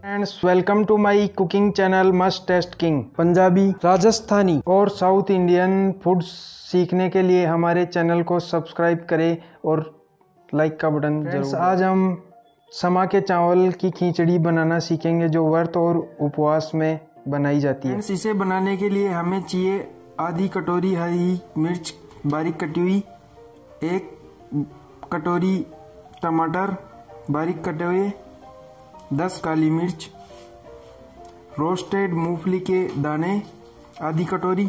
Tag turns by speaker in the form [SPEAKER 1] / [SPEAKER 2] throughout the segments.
[SPEAKER 1] Friends, welcome to my cooking channel must taste king. Punjabi, Rajasthani और south Indian foods सीखने के लिए हमारे चैनल को सब्सक्राइब करें और लाइक का बटन जरूर। आज हम समा के चावल की खिचड़ी बनाना सीखेंगे जो व्रत और उपवास में बनाई जाती है। इसे बनाने के लिए हमें चाहिए आधी कटोरी हरी मिर्च बारीक कटी हुई, 1 कटोरी टमाटर बारीक कटे हुए, 10 काली मिर्च, रोस्टेड मूंगफली के दाने आधी कटोरी,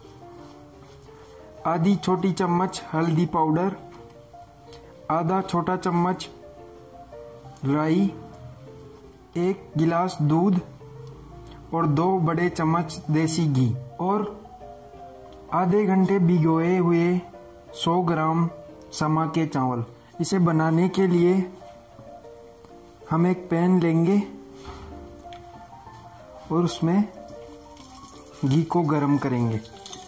[SPEAKER 1] आधी छोटी चम्मच हल्दी पाउडर, आधा छोटा चम्मच राई, 1 गिलास दूध और 2 बड़े चम्मच देसी घी और आधे घंटे भिगोए हुए 100 ग्राम समा के चावल। इसे बनाने के लिए हम एक पैन लेंगे और उसमें घी को गरम करेंगे।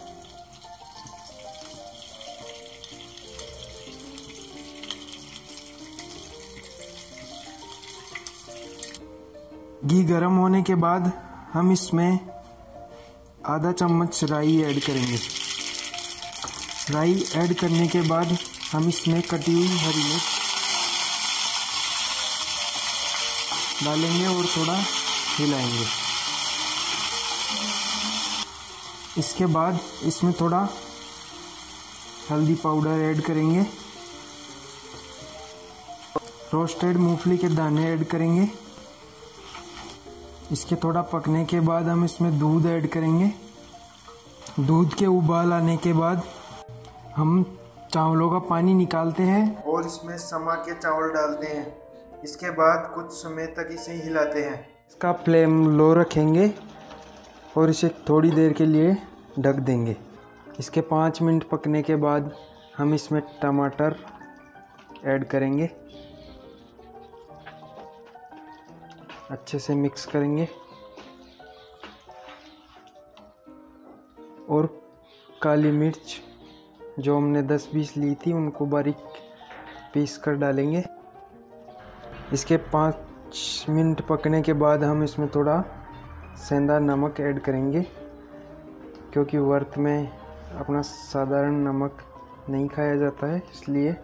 [SPEAKER 1] घी गरम होने के बाद हम इसमें आधा चम्मच राई ऐड करेंगे। राई ऐड करने के बाद हम इसमें कटी हुई हरी मिर्च डालेंगे और थोड़ा हिलाएंगे। इसके बाद इसमें थोड़ा हल्दी पाउडर ऐड करेंगे, रोस्टेड मूंगफली के दाने ऐड करेंगे। इसके थोड़ा पकने के बाद हम इसमें दूध ऐड करेंगे। दूध के उबाल आने के बाद हम चावलों का पानी निकालते हैं और इसमें समा के चावल डालते हैं। इसके बाद कुछ समय तक इसे हिलाते हैं। इसका फ्लेम लो रखेंगे और इसे थोड़ी देर के लिए ढक देंगे। इसके 5 मिनट पकने के बाद हम इसमें टमाटर ऐड करेंगे, अच्छे से मिक्स करेंगे और काली मिर्च जो हमने 10-20 ली थी उनको बारीक पीस कर डालेंगे। इसके 5 मिनट पकने के बाद हम इसमें थोड़ा सेंधा नमक ऐड करेंगे क्योंकि व्रत में अपना साधारण नमक नहीं खाया जाता है, इसलिए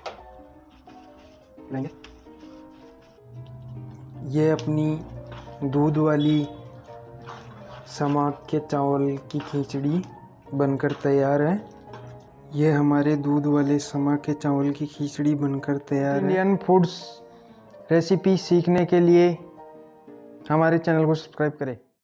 [SPEAKER 1] लेंगे। ये अपनी दूध वाली समा के चावल की खिचड़ी बनकर तैयार है। ये हमारे दूध वाले समा के चावल की खिचड़ी बनकर तैयार है। इंडियन फूड्स रेसिपी सीखने के लिए हमारे चैनल को सब्सक्राइब करें।